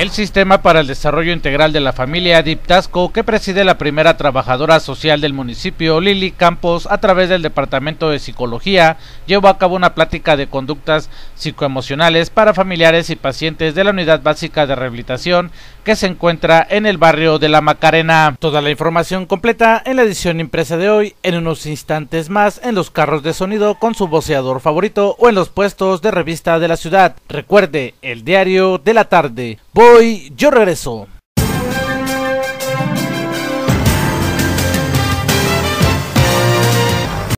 El Sistema para el Desarrollo Integral de la Familia DIPTASCO, que preside la primera trabajadora social del municipio, Lili Campos, a través del Departamento de Psicología, llevó a cabo una plática de conductas psicoemocionales para familiares y pacientes de la Unidad Básica de Rehabilitación que se encuentra en el barrio de La Macarena. Toda la información completa en la edición impresa de hoy, en unos instantes más en los carros de sonido con su voceador favorito o en los puestos de revista de la ciudad. Recuerde, el diario de la tarde. Voy, yo regreso.